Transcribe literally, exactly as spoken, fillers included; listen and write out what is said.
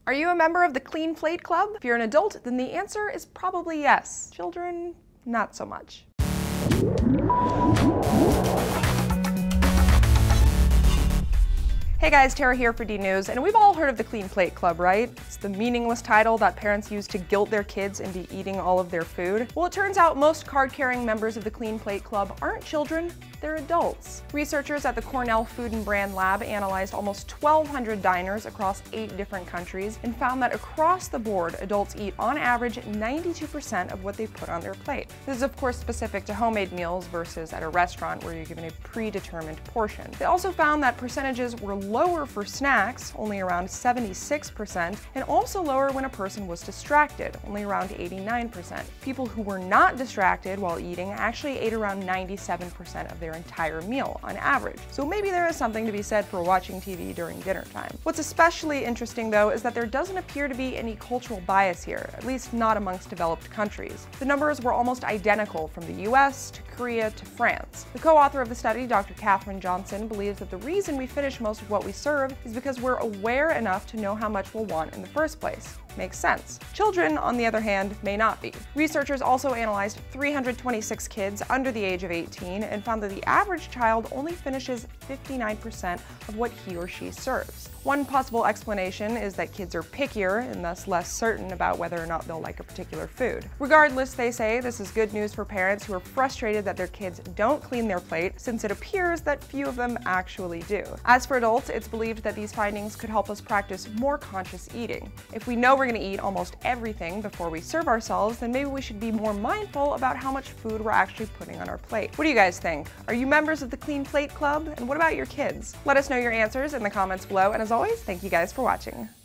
Are you a member of the Clean Plate Club? If you're an adult, then the answer is probably yes. Children, not so much. Hey guys, Tara here for D News, and we've all heard of the Clean Plate Club, right? It's the meaningless title that parents use to guilt their kids into eating all of their food. Well, it turns out most card-carrying members of the Clean Plate Club aren't children, they're adults. Researchers at the Cornell Food and Brand Lab analyzed almost twelve hundred diners across eight different countries and found that across the board, adults eat on average ninety-two percent of what they put on their plate. This is of course specific to homemade meals versus at a restaurant where you're given a predetermined portion. They also found that percentages were lower for snacks, only around seventy-six percent, and also lower when a person was distracted, only around eighty-nine percent. People who were not distracted while eating actually ate around ninety-seven percent of their entire meal on average. So maybe there is something to be said for watching T V during dinner time. What's especially interesting though is that there doesn't appear to be any cultural bias here, at least not amongst developed countries. The numbers were almost identical from the U S to Korea to France. The co-author of the study, Doctor Catherine Johnson, believes that the reason we finish most of what we serve is because we're aware enough to know how much we'll want in the first place. Makes sense. Children, on the other hand, may not be. Researchers also analyzed three hundred twenty-six kids under the age of eighteen and found that the average child only finishes fifty-nine percent of what he or she serves. One possible explanation is that kids are pickier and thus less certain about whether or not they'll like a particular food. Regardless, they say this is good news for parents who are frustrated that their kids don't clean their plate, since it appears that few of them actually do. As for adults, it's believed that these findings could help us practice more conscious eating. If we know we're going to eat almost everything before we serve ourselves, then maybe we should be more mindful about how much food we're actually putting on our plate. What do you guys think? Are you members of the Clean Plate Club? And what about your kids? Let us know your answers in the comments below, and as always, thank you guys for watching.